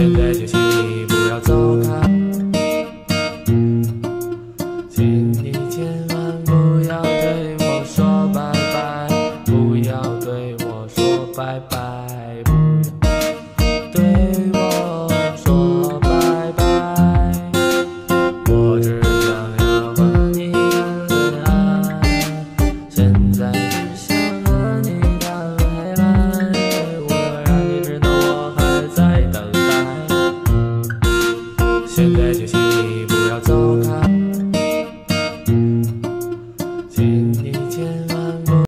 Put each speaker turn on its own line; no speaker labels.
现在就请你不要走开，请你千万不要对我说拜拜，不要对我说拜拜，不要对我说拜拜。我只想要和你谈恋爱，现在只想和你谈未来，我让你知道我还在等待。现在就请